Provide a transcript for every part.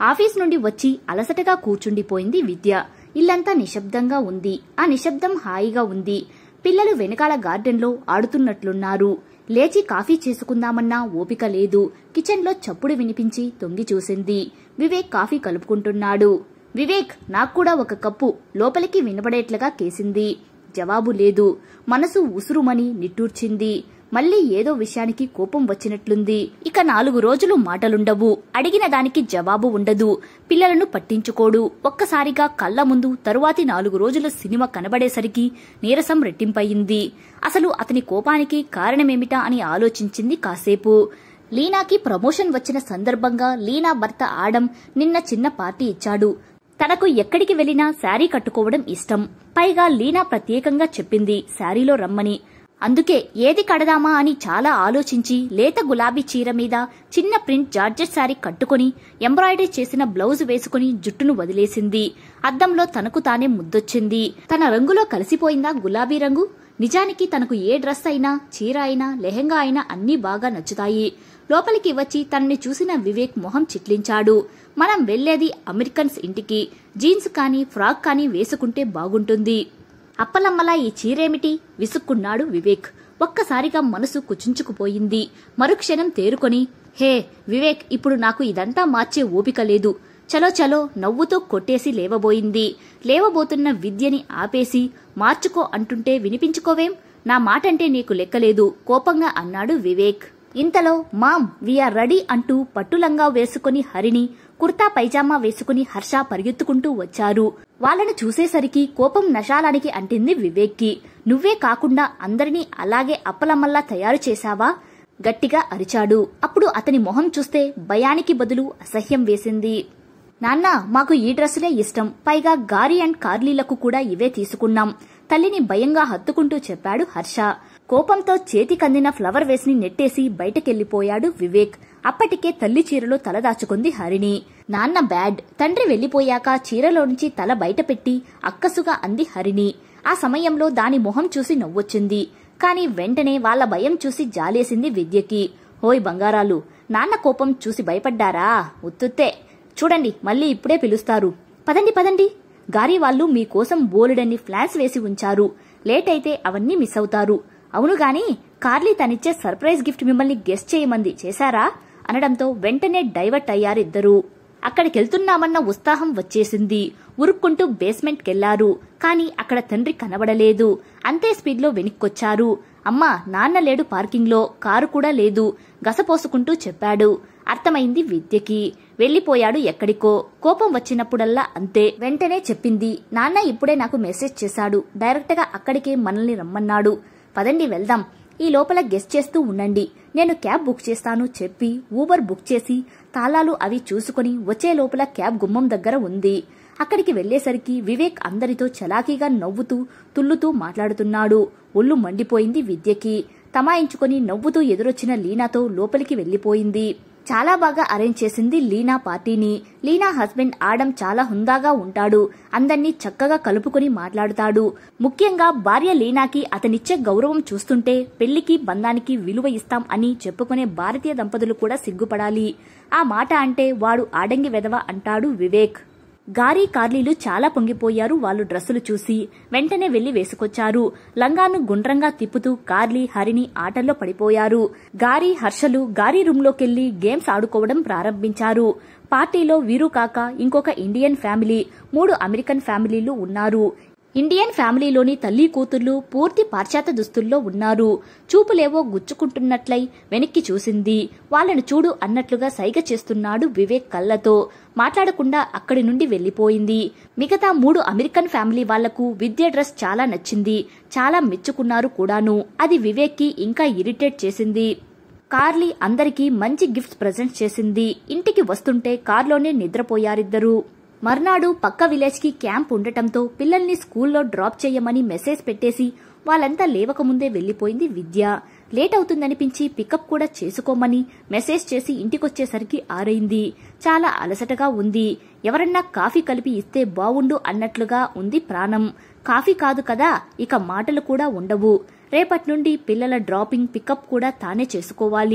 Office నుండి వచ్చి అలసటగా కూర్చుండిపోయింది విద్య. ఇల్లంతా నిశ్శబ్దంగా ఉంది. ఆ నిశ్శబ్దం హాయిగా ఉంది. పిల్లలు వెనకాల గార్డెన్లో ఆడుతున్నట్లున్నారు. లేచి కాఫీ చేసుకుందామన్నా ఓపిక లేదు. కిచెన్లో చప్పుడు వినిపించి తొంగి చూసింది. వివేక్ కాఫీ కలుపుకుంటున్నాడు. వివేక్, నాక్కూడా ఒక కప్పు, లోపలికి వినబడేట్లుగా కేసింది. జవాబు లేదు. మనసు ఉసురుమని నిట్టూర్చింది. మళ్లీ ఏదో విషయానికి కోపం వచ్చినట్లుంది. ఇక 4 రోజులు మాటలుండవు. అడిగిన దానికి జవాబు ఉండదు. పిల్లలను పట్టించుకోడు. ఒక్కసారిగా కళ్ల ముందు తరువాతి 4 రోజుల సినిమా కనబడేసరికి నీరసం రెట్టింపయింది. అసలు అతని కోపానికి కారణమేమిటా అని ఆలోచించింది కాసేపు. లీనాకి ప్రమోషన్ వచ్చిన సందర్భంగా లీనా భర్త ఆడం నిన్న చిన్న పార్టీ ఇచ్చాడు. తనకు ఎక్కడికి వెళ్లినా శారీ కట్టుకోవడం ఇష్టం. పైగా లీనా ప్రత్యేకంగా చెప్పింది శారీలో రమ్మని. అందుకే ఏది కడదామా అని చాలా ఆలోచించి లేత గులాబీ చీర మీద చిన్న ప్రింట్ జార్జెట్ శారీ కట్టుకుని ఎంబ్రాయిడరీ చేసిన బ్లౌజ్ వేసుకుని జుట్టును వదిలేసింది. అద్దంలో తనకు తానే ముద్దొచ్చింది. తన రంగులో కలిసిపోయిందా గులాబీ రంగు? నిజానికి తనకు ఏ డ్రెస్ అయినా, చీర అయినా, లెహెంగా అయినా అన్నీ బాగా నచ్చుతాయి. లోపలికి వచ్చి తనని చూసిన వివేక్ మొహం చిట్లించాడు. మనం వెళ్లేది అమెరికన్స్ ఇంటికి. జీన్స్ కానీ ఫ్రాక్ కానీ వేసుకుంటే బాగుంటుంది. అప్పలమ్మలా ఈ చీరేమిటి? విసుక్కున్నాడు వివేక్. ఒక్కసారిగా మనసు కుచించుకుపోయింది. మరుక్షణం తేరుకొని, హే వివేక్, ఇప్పుడు నాకు ఇదంతా మార్చే ఓపిక లేదు. చలో చలో నవ్వుతూ కొట్టేసి లేవబోయింది. లేవబోతున్న విద్యని ఆపేసి, మార్చుకో అంటుంటే వినిపించుకోవేం? నా మాటంటే నీకు లెక్కలేదు కోపంగా అన్నాడు వివేక్. ఇంతలో మామ్ వీఆర్ రెడీ అంటూ పట్టులంగా వేసుకుని హరిని, కుర్తా పైజామా వేసుకుని హర్ష పరిగెత్తుకుంటూ వచ్చారు. వాళ్లను చూసేసరికి కోపం నశాలానికి అంటింది వివేక్కి. నువ్వే కాకుండా అందరినీ అలాగే అప్పలమ్మల్లా తయారు చేశావా? గట్టిగా అరిచాడు. అప్పుడు అతని మొహం చూస్తే భయానికి బదులు అసహ్యం వేసింది. నాన్న, మాకు ఈ డ్రెస్సులే ఇష్టం. పైగా గారి అండ్ కార్లీలకు కూడా ఇవే తీసుకున్నాం. తల్లిని భయంగా హత్తుకుంటూ చెప్పాడు హర్ష. కోపంతో చేతికందిన ఫ్లవర్ వేస్ని నెట్టేసి బయటకెళ్లిపోయాడు వివేక్. అప్పటికే తల్లి చీరలో తలదాచుకుంది హరిణి. నాన్న బ్యాడ్. తండ్రి వెళ్లిపోయాక చీరలోంచి తల బయటపెట్టి అక్కసుగా అంది హరిణి. ఆ సమయంలో దాని మొహం చూసి నవ్వొచ్చింది. కాని వెంటనే వాళ్ల భయం చూసి జాలేసింది విద్యకి. హోయ్ బంగారాలు, నాన్న కోపం చూసి భయపడ్డారా? ఉత్తుత్తే. చూడండి, మళ్ళీ ఇప్పుడే పిలుస్తారు. పదండి పదండి. గారి వాళ్లు మీకోసం బోలెడన్ని ఫ్లాన్స్ వేసి ఉంచారు. లేట్ అయితే అవన్నీ మిస్ అవుతారు. అవును గాని కార్లీ తనిచ్చే సర్ప్రైజ్ గిఫ్ట్ మిమ్మల్ని గెస్ట్ చేయమంది, చేశారా? అనడంతో వెంటనే డైవర్ట్ అయ్యారిద్దరూ. అక్కడికెళ్తున్నామన్న ఉత్సాహం వచ్చేసింది. ఉరుక్కుంటూ బేస్మెంట్కెళ్లారు. కాని అక్కడ తండ్రి కనబడలేదు. అంతే స్పీడ్లో వెనక్కొచ్చారు. అమ్మా, నాన్న లేడు పార్కింగ్లో, కారు కూడా లేదు గసపోసుకుంటూ చెప్పాడు. అర్థమైంది విద్యకి. వెళ్లిపోయాడు ఎక్కడికో. కోపం వచ్చినప్పుడల్లా అంతే. వెంటనే చెప్పింది, నాన్న ఇప్పుడే నాకు మెసేజ్ చేశాడు. డైరెక్ట్ గా అక్కడికే మనల్ని రమ్మన్నాడు. పదండి వెళ్దాం. ఈ లోపల గెస్ట్ చేస్తూ ఉండండి. నేను క్యాబ్ బుక్ చేస్తాను చెప్పి ఊబర్ బుక్ చేసి తాళాలు అవి చూసుకుని వచ్చే లోపల క్యాబ్ గుమ్మం దగ్గర ఉంది. అక్కడికి వెళ్లేసరికి వివేక్ అందరితో చలాకీగా నవ్వుతూ తుల్లుతూ మాట్లాడుతున్నాడు. ఒళ్ళు మండిపోయింది విద్యకి. తమాయించుకుని నవ్వుతూ ఎదురొచ్చిన లీనాతో లోపలికి వెళ్లిపోయింది. చాలా బాగా అరేంజ్ చేసింది లీనా పార్టీని. లీనా హస్బెండ్ ఆడం చాలా హుందాగా ఉంటాడు. అందర్నీ చక్కగా కలుపుకుని మాట్లాడుతాడు. ముఖ్యంగా భార్య లీనాకి అతనిచ్చే గౌరవం చూస్తుంటే పెళ్లికి బంధానికి విలువ ఇస్తాం అని చెప్పుకునే భారతీయ దంపతులు కూడా సిగ్గుపడాలి. ఆ మాట అంటే వాడు ఆడంగి వెధవ అంటాడు వివేక్. గారి కార్లీలు చాలా పొంగిపోయారు వాళ్ళు డ్రెస్సులు చూసి. వెంటనే వెళ్లి వేసుకొచ్చారు. లంగాను గుండ్రంగా తిప్పుతూ కార్లీ, హరిని ఆటల్లో పడిపోయారు. గారి, హర్షలు గారి రూంలోకెళ్లి గేమ్స్ ఆడుకోవడం ప్రారంభించారు. పార్టీలో వీరు కాక ఇంకొక ఇండియన్ ఫ్యామిలీ, 3 అమెరికన్ ఫ్యామిలీలు ఉన్నారు. ఇండియన్ ఫ్యామిలీలోని తల్లి కూతుర్లు పూర్తి పాశ్చాత్య దుస్తుల్లో ఉన్నారు. చూపులేవో గుచ్చుకుంటున్నట్లై వెనక్కి చూసింది. వాళ్లను చూడు అన్నట్లుగా సైగ చేస్తున్నాడు వివేక్ కళ్లతో. మాట్లాడకుండా అక్కడి నుండి వెళ్లిపోయింది. మిగతా 3 అమెరికన్ ఫ్యామిలీ వాళ్లకు విద్య డ్రెస్ చాలా నచ్చింది. చాలా మెచ్చుకున్నారు కూడాను. అది వివేక్ కి ఇంకా ఇరిటేట్ చేసింది. కార్లీ అందరికీ మంచి గిఫ్ట్స్ ప్రెజెంట్ చేసింది. ఇంటికి వస్తుంటే కార్లోనే నిద్రపోయారిద్దరూ. మర్నాడు పక్క విలేజ్ కి క్యాంప్ ఉండటంతో పిల్లల్ని స్కూల్లో డ్రాప్ చేయమని మెసేజ్ పెట్టేసి వాళ్ళంతా లేవకముందే వెళ్లిపోయింది విద్య. లేట్ అవుతుందనిపించి పికప్ కూడా చేసుకోమని మెసేజ్ చేసి ఇంటికొచ్చేసరికి 6 అయింది. చాలా అలసటగా ఉంది. ఎవరన్నా కాఫీ కలిపి ఇస్తే బావుండు అన్నట్లుగా ఉంది ప్రాణం. కాఫీ కాదు కదా, ఇక మాటలు కూడా ఉండవు. రేపట్నుండి పిల్లల డ్రాపింగ్ పికప్ కూడా తానే చేసుకోవాలి.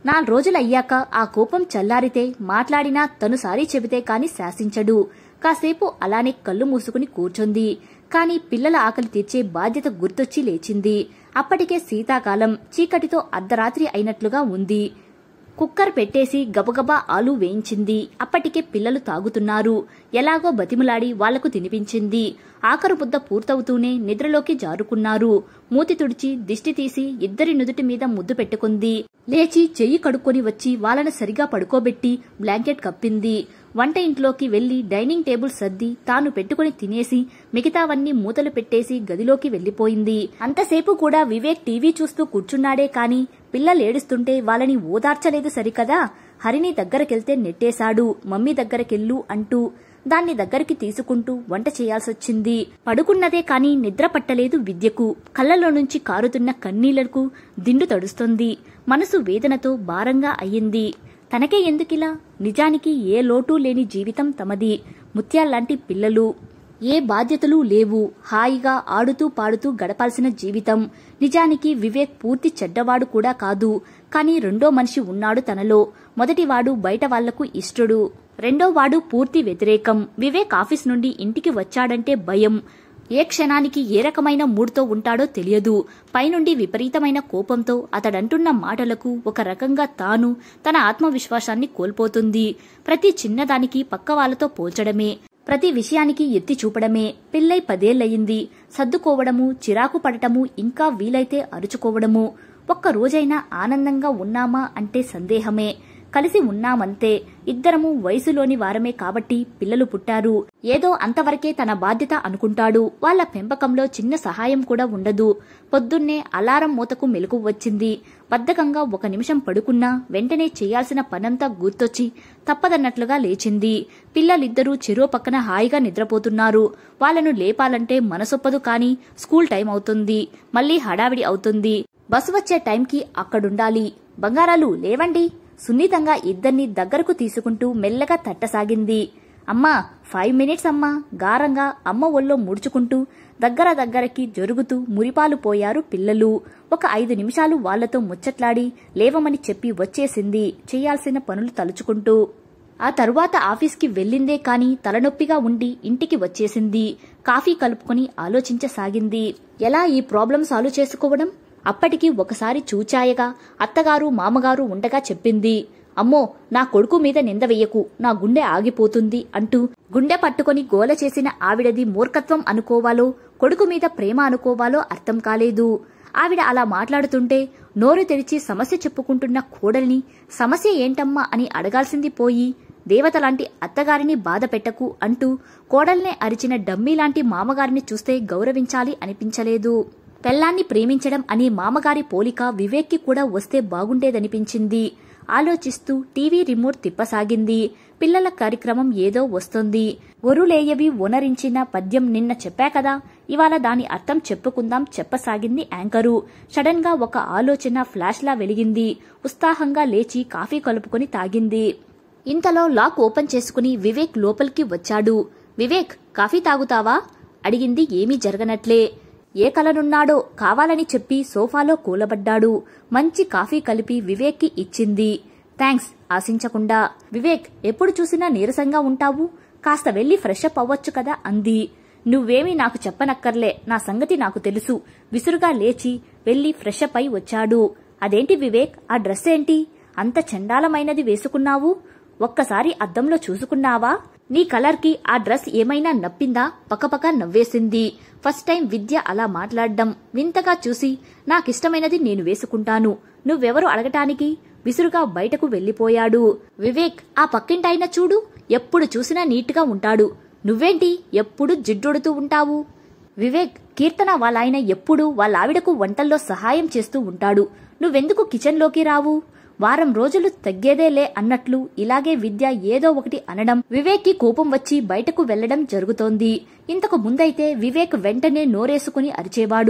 4 రోజులయ్యాక ఆ కోపం చల్లారితే మాట్లాడినా తను సారీ చెబితే కాని శాసించడు. కాసేపు అలానే కళ్ళు మూసుకుని కూర్చుంది. కాని పిల్లల ఆకలి తీర్చే బాధ్యత గుర్తొచ్చి లేచింది. అప్పటికే శీతాకాలం, చీకటితో అర్ధరాత్రి అయినట్లుగా ఉంది. కుక్కర్ పెట్టేసి గబగబా ఆలు వేయించింది. అప్పటికే పిల్లలు తాగుతున్నారు. ఎలాగో బతిమలాడి వాళ్లకు తినిపించింది. ఆఖరు ముద్ద పూర్తవుతూనే నిద్రలోకి జారుకున్నారు. మూతి తుడిచి దిష్టి తీసి ఇద్దరి నుదుటి మీద ముద్దు పెట్టుకుంది. లేచి చెయ్యి కడుక్కొని వచ్చి వాళ్ళను సరిగా పడుకోబెట్టి బ్లాంకెట్ కప్పింది. వంట ఇంట్లోకి వెళ్లి డైనింగ్ టేబుల్ సర్ది తాను పెట్టుకుని తినేసి మిగతావన్నీ మూతలు పెట్టేసి గదిలోకి వెళ్లిపోయింది. అంతసేపు కూడా వివేక్ టీవీ చూస్తూ కూర్చున్నాడే కాని పిల్లలేడుస్తుంటే వాళ్ళని ఓదార్చలేదు సరికదా. హరిని దగ్గరకెళ్తే నెట్టేశాడు. మమ్మీ దగ్గరకెళ్ళు అంటూ దాన్ని దగ్గరికి తీసుకుంటూ వంట చేయాల్సొచ్చింది. పడుకున్నదే కాని నిద్ర పట్టలేదు విద్యకు. కళ్ళలో నుంచి కారుతున్న కన్నీళ్లకు దిండు తడుస్తుంది. మనసు వేదనతో భారంగా అయ్యింది. తనకే ఎందుకిలా? నిజానికి ఏ లోటూ లేని జీవితం తమది. ముత్యాల్లాంటి పిల్లలు, ఏ బాధ్యతలు లేవు. హాయిగా ఆడుతూ పాడుతూ గడపాల్సిన జీవితం. నిజానికి వివేక్ పూర్తి చెడ్డవాడు కూడా కాదు. కాని రెండో మనిషి ఉన్నాడు తనలో. మొదటివాడు బయట వాళ్లకు ఇష్టడు. రెండోవాడు పూర్తి వ్యతిరేకం. వివేక్ ఆఫీస్ నుండి ఇంటికి వచ్చాడంటే భయం. ఏ క్షణానికి ఏ రకమైన మూడ్తో ఉంటాడో తెలియదు. పైనుండి విపరీతమైన కోపంతో అతడంటున్న మాటలకు ఒక రకంగా తాను తన ఆత్మవిశ్వాసాన్ని కోల్పోతుంది. ప్రతి చిన్నదానికి పక్క వాళ్లతో పోల్చడమే, ప్రతి విషయానికి ఎత్తి చూపడమే. పెళ్ళై 10 ఏళ్లయింది. సర్దుకోవడము, చిరాకు పడటము, ఇంకా వీలైతే అరుచుకోవడము. ఒక్క రోజైనా ఆనందంగా ఉన్నామా అంటే సందేహమే. కలిసి ఉన్నామంతే. ఇద్దరము వయసులోని వారమే కాబట్టి పిల్లలు పుట్టారు. ఏదో అంతవరకే తన బాధ్యత అనుకుంటాడు. వాళ్ల పెంపకంలో చిన్న సహాయం కూడా ఉండదు. పొద్దున్నే అలారం మూతకు మెలకు వచ్చింది. బద్ధకంగా 1 నిమిషం పడుకున్నా వెంటనే చేయాల్సిన పనంతా గుర్తొచ్చి తప్పదన్నట్లుగా లేచింది. పిల్లలిద్దరూ చెరో పక్కన హాయిగా నిద్రపోతున్నారు. వాళ్లను లేపాలంటే మనసొప్పదు. కాని స్కూల్ టైం అవుతుంది. మళ్లీ హడావిడి అవుతుంది. బస్సు వచ్చే టైంకి అక్కడుండాలి. బంగారాలు లేవండి. సున్నితంగా ఇద్దర్ని దగ్గరకు తీసుకుంటూ మెల్లగా తట్టసాగింది. అమ్మా 5 మినిట్స్ అమ్మా. గారంగా అమ్మ ఒళ్ళో ముడుచుకుంటూ దగ్గరకి జరుగుతూ మురిపాలు పోయారు పిల్లలు. ఒక 5 నిమిషాలు వాళ్లతో ముచ్చట్లాడి లేవమని చెప్పి వచ్చేసింది చెయ్యాల్సిన పనులు తలుచుకుంటూ. ఆ తరువాత ఆఫీస్కి వెళ్ళిందే కాని తలనొప్పిగా ఉండి ఇంటికి వచ్చేసింది. కాఫీ కలుపుకొని ఆలోచించసాగింది. ఎలా ఈ ప్రాబ్లం సాల్వ్ చేసుకోవడం? అప్పటికి ఒకసారి చూచాయగా అత్తగారు మామగారు ఉండగా చెప్పింది. అమ్మో, నా కొడుకు మీద నింద వెయ్యకు, నా గుండె ఆగిపోతుంది అంటూ గుండె పట్టుకొని గోల చేసిన ఆవిడది మూర్ఖత్వం అనుకోవాలో కొడుకు మీద ప్రేమ అనుకోవాలో అర్థం కాలేదు. ఆవిడ అలా మాట్లాడుతుంటే నోరు తెరిచి సమస్య చెప్పుకుంటున్న కోడల్ని సమస్య ఏంటమ్మా అని అడగాల్సింది పోయి దేవతలాంటి అత్తగారిని బాధ పెట్టకు అంటూ కోడల్నే అరిచిన డమ్మీలాంటి మామగారిని చూస్తే గౌరవించాలి అనిపించలేదు. పెళ్లాన్ని ప్రేమించడం అనే మామగారి పోలిక వివేక్కి కూడా వస్తే బాగుండేదనిపించింది. ఆలోచిస్తూ టీవీ రిమోట్ తిప్పసాగింది. పిల్లల కార్యక్రమం ఏదో వస్తుంది. ఒరులేయవి ఒనరించిన పద్యం నిన్న చెప్పా కదా, ఇవాళ దాని అర్థం చెప్పుకుందాం చెప్పసాగింది యాంకరు. సడన్ గా ఒక ఆలోచన ఫ్లాష్లా వెలిగింది. ఉత్సాహంగా లేచి కాఫీ కలుపుకొని తాగింది. ఇంతలో లాక్ ఓపెన్ చేసుకుని వివేక్ లోపలికి వచ్చాడు. వివేక్, కాఫీ తాగుతావా అడిగింది ఏమీ జరగనట్లే. ఏ కలనున్నాడో కావాలని చెప్పి సోఫాలో కూలబడ్డాడు. మంచి కాఫీ కలిపి వివేక్కి ఇచ్చింది. థ్యాంక్స్ ఆశించకుండా. వివేక్, ఎప్పుడు చూసినా నీరసంగా ఉంటావు, కాస్త వెళ్లి ఫ్రెషప్ అవ్వచ్చు కదా అంది. నువ్వేమీ నాకు చెప్పనక్కర్లే, నా సంగతి నాకు తెలుసు. విసురుగా లేచి వెళ్లి ఫ్రెషప్ అయి వచ్చాడు. అదేంటి వివేక్, ఆ డ్రెస్ ఏంటి అంత చండాలమైనది వేసుకున్నావు? ఒక్కసారి అద్దంలో చూసుకున్నావా? నీ కలర్కి ఆ డ్రెస్ ఏమైనా నప్పిందా? పకపక నవ్వేసింది. ఫస్ట్ టైం విద్య అలా మాట్లాడ్డం వింతగా చూసి నాకిష్టమైనది నేను వేసుకుంటాను, నువ్వెవరు అడగటానికి విసురుగా బయటకు వెళ్లిపోయాడు. వివేక్, ఆ పక్కింటాయన చూడు, ఎప్పుడు చూసినా నీట్గా ఉంటాడు. నువ్వేంటి ఎప్పుడు జిడ్డొడుతూ ఉంటావు? వివేక్, కీర్తన వాళ్ళాయన ఎప్పుడూ వాళ్ళావిడకు వంటల్లో సహాయం చేస్తూ ఉంటాడు. నువ్వెందుకు కిచెన్లోకి రావు? వారం రోజులు తగ్గేదేలే అన్నట్లు ఇలాగే విద్య ఏదో ఒకటి అనడం వివేక్ కి కోపం వచ్చి బయటకు వెళ్లడం జరుగుతోంది. ఇంతకు ముందైతే వివేక్ వెంటనే నోరేసుకుని అరిచేవాడు.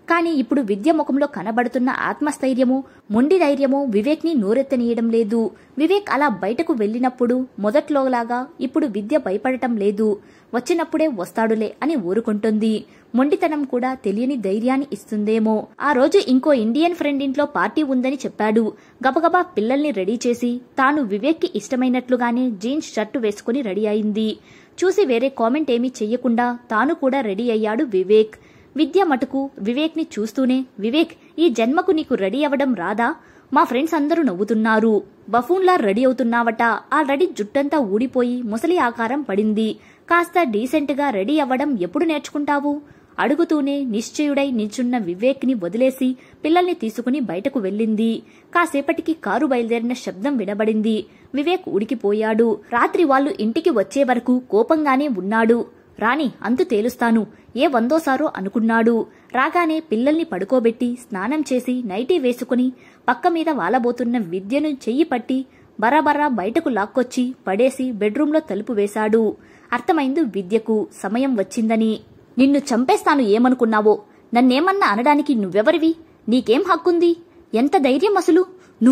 కానీ ఇప్పుడు విద్య ముఖంలో కనబడుతున్న ఆత్మస్థైర్యమో మొండి ధైర్యమో వివేక్ ని నోరెత్తనీయడం లేదు. వివేక్ అలా బయటకు వెళ్లినప్పుడు మొదట్లోలాగా ఇప్పుడు విద్య భయపడటం లేదు. వచ్చినప్పుడే వస్తాడులే అని ఊరుకుంటుంది. మొండితనం కూడా తెలియని ధైర్యాన్ని ఇస్తుందేమో. ఆ రోజు ఇంకో ఇండియన్ ఫ్రెండ్ ఇంట్లో పార్టీ ఉందని చెప్పాడు. గబగబా పిల్లల్ని రెడీ చేసి తాను వివేక్ కి ఇష్టమైనట్లుగానే జీన్స్ షర్టు వేసుకుని రెడీ అయింది. చూసి వేరే కామెంట్ ఏమీ చెయ్యకుండా తాను కూడా రెడీ అయ్యాడు వివేక్. విద్య మటుకు వివేక్ ని చూస్తూనే, వివేక్, ఈ జన్మకు నీకు రెడీ అవ్వడం రాదా? మా ఫ్రెండ్స్ అందరూ నవ్వుతున్నారు. బఫూన్లా రెడీ అవుతున్నావట. ఆల్రెడీ జుట్టంతా ఊడిపోయి ముసలి ఆకారం పడింది. కాస్త డీసెంట్ గా రెడీ అవ్వడం ఎప్పుడు నేర్చుకుంటావు? అడుగుతూనే నిశ్చయుడై నిల్చున్న వివేక్ ని వదిలేసి పిల్లల్ని తీసుకుని బయటకు వెళ్ళింది. కాసేపటికి కారు బయలుదేరిన శబ్దం వినబడింది. వివేక్ ఉడికిపోయాడు. రాత్రి వాళ్ళు ఇంటికి వచ్చే వరకు కోపంగానే ఉన్నాడు. రాని అంతు తేలుస్తాను, ఏ వందోసారో అనుకున్నాడు. రాగానే పిల్లల్ని పడుకోబెట్టి స్నానం చేసి నైటీ వేసుకుని పక్క మీద వాలబోతున్న విద్యను చెయ్యి పట్టి బరాబరా బయటకు లాక్కొచ్చి పడేసి బెడ్రూంలో తలుపు వేశాడు. అర్థమైంది విద్యకు సమయం వచ్చిందని. నిన్ను చంపేస్తాను ఏమనుకున్నావో? నన్నేమన్నా అనడానికి నువ్వెవరివి? నీకేం హక్కుంది? ఎంత ధైర్యం అసలు?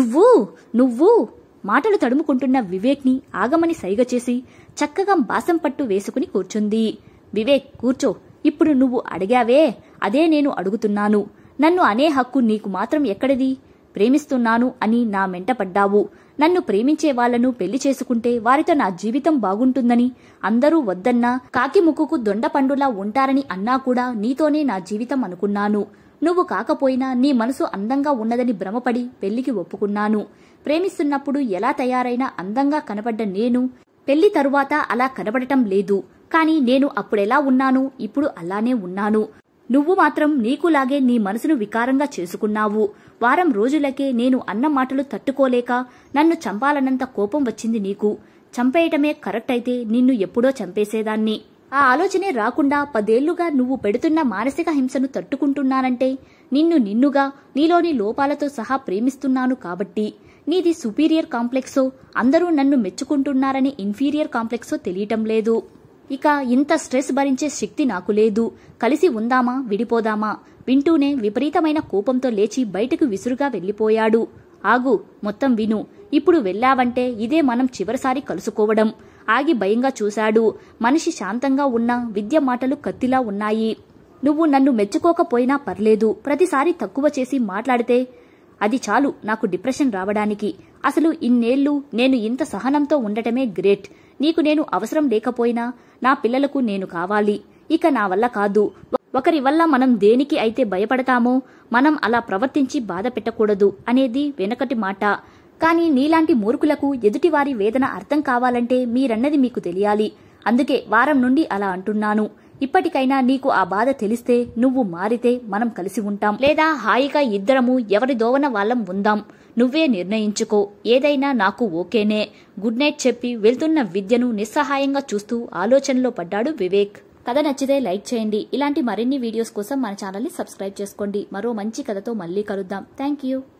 నువ్వు మాటలు తడుముకుంటున్న వివేక్ ని ఆగమని సైగ చేసి చక్కగా బాసం పట్టు వేసుకుని కూర్చుంది. వివేక్, కూర్చో. ఇప్పుడు నువ్వు అడిగావే, అదే నేను అడుగుతున్నాను. నన్ను అనే హక్కు నీకు మాత్రం ఎక్కడిది? ప్రేమిస్తున్నాను అని నా మెంట పడ్డావు. నన్ను ప్రేమించే వాళ్లను పెళ్లి చేసుకుంటే వారితో నా జీవితం బాగుంటుందని, అందరూ వద్దన్నా కాకి ముక్కుకు దొండపండులా ఉంటారని అన్నా కూడా నీతోనే నా జీవితం అనుకున్నాను. నువ్వు కాకపోయినా నీ మనసు అందంగా ఉన్నదని భ్రమపడి పెళ్లికి ఒప్పుకున్నాను. ప్రేమిస్తున్నప్పుడు ఎలా తయారైనా అందంగా కనబడ్డ నేను పెళ్లి తరువాత అలా కనబడటం లేదు. కాని నేను అప్పుడెలా ఉన్నాను, ఇప్పుడు అలానే ఉన్నాను. నువ్వు మాత్రం నీకులాగే నీ మనసును వికారంగా చేసుకున్నావు. వారం రోజులకే నేను అన్న మాటలు తట్టుకోలేక నన్ను చంపాలన్నంత కోపం వచ్చింది నీకు. చంపేయటమే కరెక్ట్ అయితే నిన్ను ఎప్పుడో చంపేసేదాన్ని. ఆ ఆలోచనే రాకుండా 10 ఏళ్లుగా నువ్వు పెడుతున్న మానసిక హింసను తట్టుకుంటున్నానంటే నిన్నుగా నీలోని లోపాలతో సహా ప్రేమిస్తున్నాను కాబట్టి. నీది సుపీరియర్ కాంప్లెక్సో, అందరూ నన్ను మెచ్చుకుంటున్నారని ఇన్ఫీరియర్ కాంప్లెక్సో తెలియటం లేదు. ఇక ఇంత స్ట్రెస్ భరించే శక్తి నాకు లేదు. కలిసి ఉందామా విడిపోదామా? వింటూనే విపరీతమైన కోపంతో లేచి బయటకు విసురుగా వెళ్లిపోయాడు. ఆగు, మొత్తం విను. ఇప్పుడు వెళ్ళావంటే ఇదే మనం చివరిసారి కలుసుకోవడం. ఆగి భయంగా చూశాడు. మనిషి శాంతంగా ఉన్న విద్య మాటలు కత్తిలా ఉన్నాయి. నువ్వు నన్ను మెచ్చుకోకపోయినా పర్లేదు, ప్రతిసారి తక్కువ చేసి మాట్లాడితే అది చాలు నాకు డిప్రెషన్ రావడానికి. అసలు ఇన్నేళ్లు నేను ఇంత సహనంతో ఉండటమే గ్రేట్. నీకు నేను అవసరం లేకపోయినా నా పిల్లలకు నేను కావాలి. ఇక నా వల్ల కాదు. ఒకరి వల్ల మనం దేనికి అయితే భయపడతామో మనం అలా ప్రవర్తించి బాధ పెట్టకూడదు అనేది వెనకటి మాట. కానీ నీలాంటి మూర్ఖులకు ఎదుటివారి వేదన అర్థం కావాలంటే మీరన్నది మీకు తెలియాలి. అందుకే వారం నుండి అలా అంటున్నాను. ఇప్పటికైనా నీకు ఆ బాధ తెలిస్తే నువ్వు మారితే మనం కలిసి ఉంటాం. లేదా హాయిగా ఇద్దరము ఎవరి దోవన వాళ్ళం ఉందాం. నువ్వే నిర్ణయించుకో. ఏదైనా నాకు ఓకేనే. గుడ్ నైట్ చెప్పి వెళ్తున్న విద్యను నిస్సహాయంగా చూస్తూ ఆలోచనలో పడ్డాడు వివేక్. కథ నచ్చితే లైక్ చేయండి. ఇలాంటి మరిన్ని వీడియోస్ కోసం మన ఛానల్ని సబ్స్క్రైబ్ చేసుకోండి. మరో మంచి కథతో మళ్ళీ కలుద్దాం. Thank you.